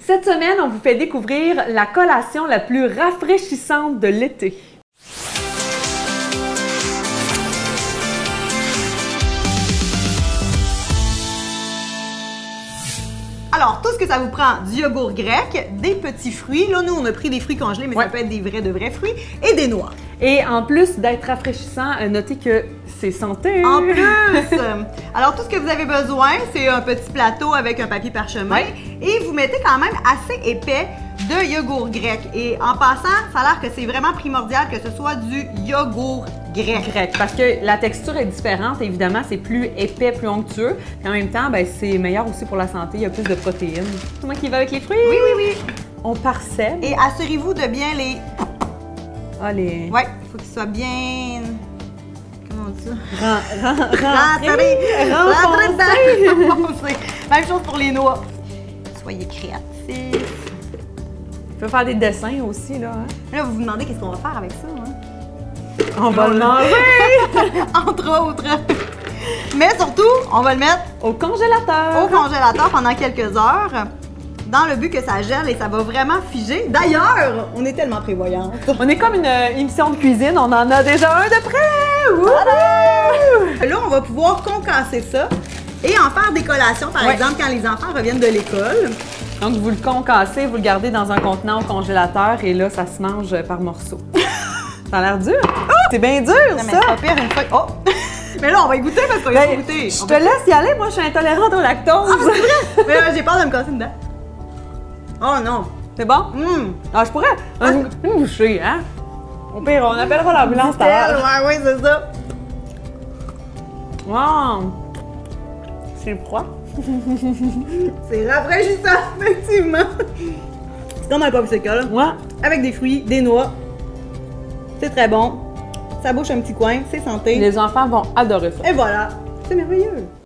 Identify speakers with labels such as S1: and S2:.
S1: Cette semaine, on vous fait découvrir la collation la plus rafraîchissante de l'été.
S2: Alors, tout ce que ça vous prend, du yogourt grec, des petits fruits. Là, nous, on a pris des fruits congelés, mais ça peut être des vrais de vrais fruits, et des noix.
S1: Et en plus d'être rafraîchissant, notez que c'est santé!
S2: En plus! Alors, tout ce que vous avez besoin, c'est un petit plateau avec un papier parchemin. Et vous mettez quand même assez épais de yogourt grec. Et en passant, ça a l'air que c'est vraiment primordial que ce soit du yogourt grec.
S1: Parce que la texture est différente, évidemment, c'est plus épais, plus onctueux. Et en même temps, ben, c'est meilleur aussi pour la santé, il y a plus de protéines. C'est moi qui va avec les fruits?
S2: Oui, oui, oui.
S1: On parsème.
S2: Et assurez-vous de bien les...
S1: Ah, les...
S2: Ouais, il faut qu'ils soient bien... Comment on dit ça? Rentrez. Même chose pour les noix. Soyez créatifs.
S1: Tu peux faire des dessins aussi, là. Hein?
S2: Là, vous vous demandez qu'est-ce qu'on va faire avec ça, hein?
S1: On va le manger!
S2: Entre autres. Mais surtout, on va le mettre
S1: au congélateur.
S2: Au congélateur pendant quelques heures, dans le but que ça gèle et ça va vraiment figer. D'ailleurs, on est tellement prévoyants.
S1: On est comme une émission de cuisine, on en a déjà un de près!
S2: Là, on va pouvoir concasser ça et en faire des collations, par exemple, quand les enfants reviennent de l'école.
S1: Donc, vous le concassez, vous le gardez dans un contenant au congélateur et là, ça se mange par morceaux. Ça a l'air dur. Oh! C'est bien dur,
S2: non, mais
S1: ça!
S2: c'est pas pire une fois. Oh! Mais là, on va y goûter parce qu'on va y goûter.
S1: Je te laisse y aller, moi, je suis intolérante au lactose.
S2: Ah, c'est vrai? Mais j'ai peur de me casser une dent. Oh non!
S1: C'est bon? Ah, je pourrais. Une bouchée, hein? Au pire, on appellera l'ambulance tout à l'heure.
S2: Ouais, c'est ça.
S1: Wow! C'est froid.
S2: C'est rafraîchissant, effectivement. C'est comme un popsicle.
S1: Ouais.
S2: Avec des fruits, des noix. C'est très bon. Ça bouche un petit coin, c'est santé.
S1: Les enfants vont adorer ça.
S2: Et voilà, c'est merveilleux.